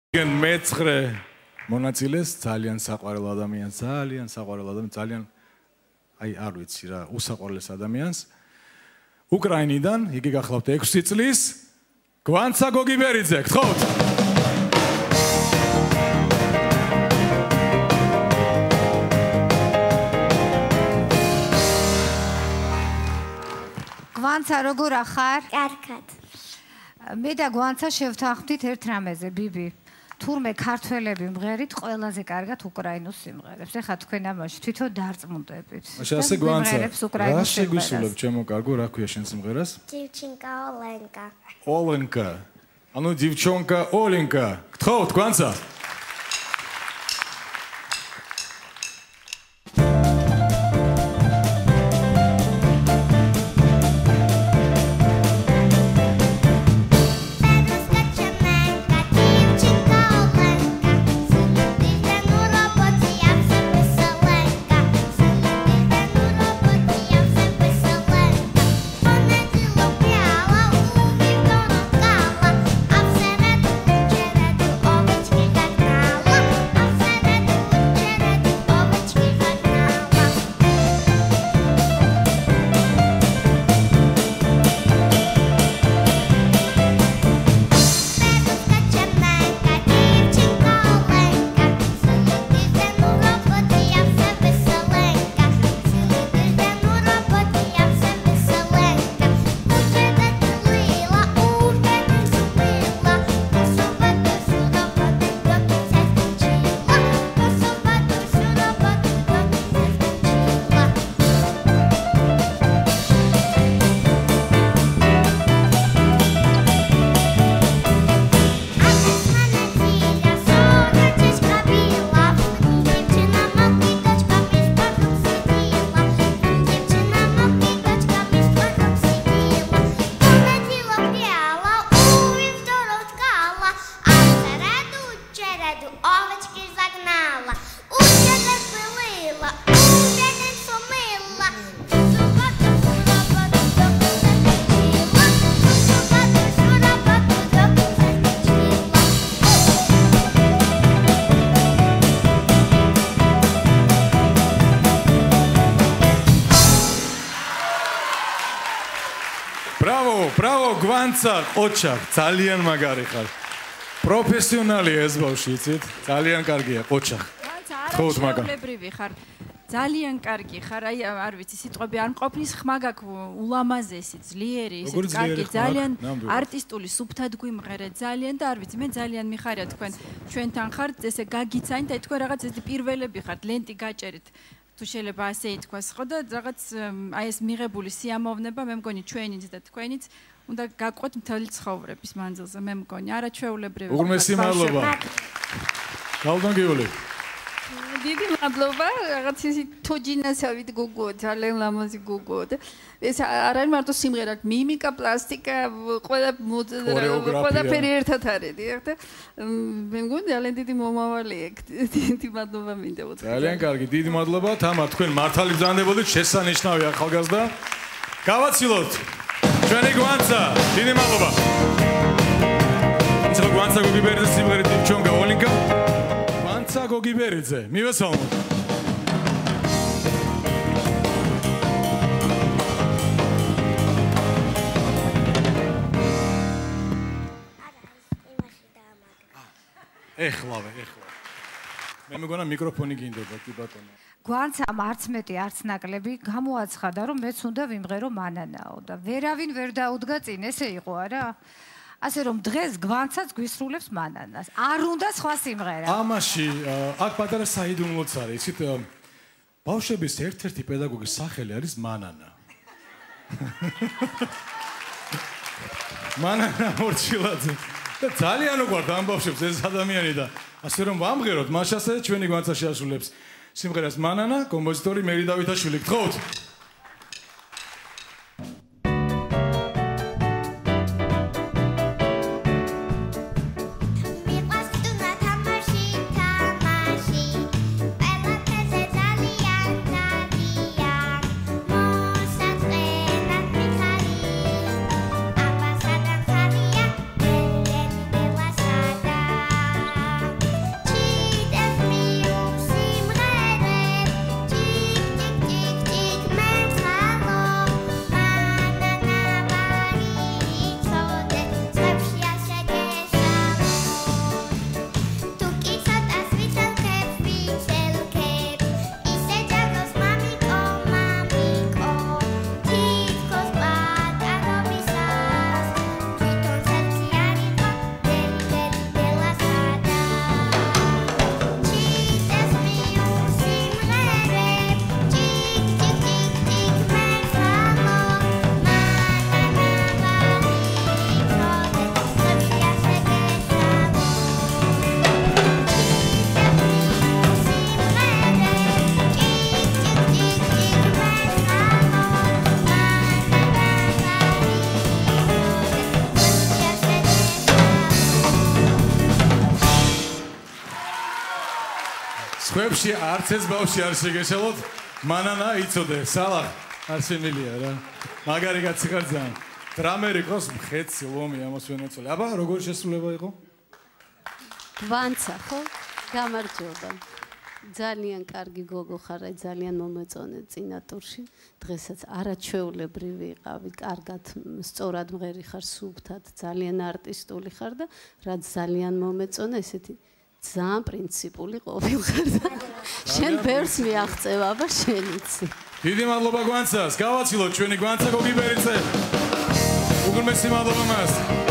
მეცხრე მონაწილეს ძალიან საყვარელ ადამიანს, ძალიან აი არ ვიცი რა, უსაყვარლეს ადამიანს. უკრაინიდან, იგი გახლავთ 6 წლის, Gvanca Gogiberidze, გთხოვთ. Gvanca, როგორ ახარ? კარგად. მე და Gvanca შევთანხმდით ერთ რამეზე, ბიბი. თურმე ქართველები მღერით ყველაზე კარგად უკრაინულ სიმღერებს. ეხლა თქვენ ამაში თვითონ დარწმუნდებით. მაშინ ასე Gvanca, რა შეგვისურვებ ჩემო კარგო, რა ქვია შენ სიმღერას? Девчонка Оленка. Оленка. ანუ девчонка Оленка. გთხოვთ Gvanca. Bravo, Gvanca, ოჩახ, ძალიან მაგარი ხარ. პროფესიონალი ეს ბავშვი, იცით? ძალიან კარგია, ოჩახ. გvanca, არაჩვეულებრივი ხარ. ძალიან კარგი ხარ, აი არ ვიცი, სიტყვები არ მყოფნის, ხმა გაქვს ულამაზესი, ძლიერი, ისეთ კარგი, ძალიან არტისტული, სუფთად გვიმღერე, ძალიან და არ ვიცი, მე ძალიან მიხარია თქვენ ჩვენთან ხართ, ესე გაგიცანით, აი თქვენ რაღაც ეს პირველები ხართ, ლენტი გაჭერით. თუ შეიძლება ასე ითქვას, ხო და რაღაც აი ეს მიღებული სიამოვნება, მე მგონი ჩვენიც და თქვენიც უნდა გაყვეთ მთელი ცხოვრების მანძილზე, მე მგონი არაჩვეულებრივი. უღრმესი მადლობა. გალდონგიული. დიდი მადლობა, რაღაც ისე თოჯინასავით გოგო, ძალიან ლამაზი გოგო და ეს არ არის მარტო სიმღერა, მიმიკა, პლასტიკა, ყველაფერი ერთად არის, დიახ და მე მგონი ძალიან დიდი მომავალი აქვს. დიდი მადლობა მინდა უთხრა. ძალიან კარგი, დიდი მადლობა, თამარ თქვენ მართალი ბრძანდებოდით, შესანიშნავი ახალგაზრდა. გავაცილოთ ჩვენი Gvanca, დიდი მადლობა. იცი Gvanca Gogiberidze სიმღერით девчонка Оленка. Gvanca Gogiberidze, მივესალმოთ. ეხლავე. მე მეგონა მიკროფონი გინდება, კი ბატონო. Gvanca არც მეტი, არც ნაკლები გამოაცხადა, რომ მეც უნდა ვიმღერო მანანაო და ვერავინ ვერ დაუდგა წინ, ესე იყო არა? ასე რომ დღეს Gvanca-ც გვისრულებს მანანას. არ უნდა სხვა სიმღერა. ამაში აქ პატარა საიდუმლოც არის, იცით? ბავშვების ერთ-ერთი პედაგოგის სახელი არის მანანა. მანანა ორჩილაძე. და ძალიან უყვართ ამ ბავშვებს ეს ადამიანი და ასე რომ ვამღეროთ, მას ასე ჩვენი Gvanca შეასრულებს სიმღერას მანანა, კომპოზიტორი მერი დავითაშვილი. გთხოვთ. სხვებში არც ეს ბავშვი არ შეგეშალოთ. მანანა იცოდე, სალა არ შემილია რა. მაგარი კაცი ხარ ძალიან. დრამერი ყავს მხეცი, ლომი ამას ვენაცვლე. აბა, როგორი შესრულება იყო? გვანცა, ხო? გამარჯობა. ძალიან კარგი გოგო ხარ, ძალიან მომეწონე წინა ტურში. დღესაც არაჩვეულებრივი იყავი, კარგად, სწორად მღერი ხარ, სუფთად, ძალიან არტისტული ხარ და რაც ძალიან მომეწონე, ესეთი ძალიან პრინციპული ყოფილხარ და შენ ბევრს მიაღწევ, აბა შენ იცი. დიდი მადლობა გვანცას, გავაცილოთ ჩვენი გვანცა გოგიბერიძე. უგრმესი მადლობა მას.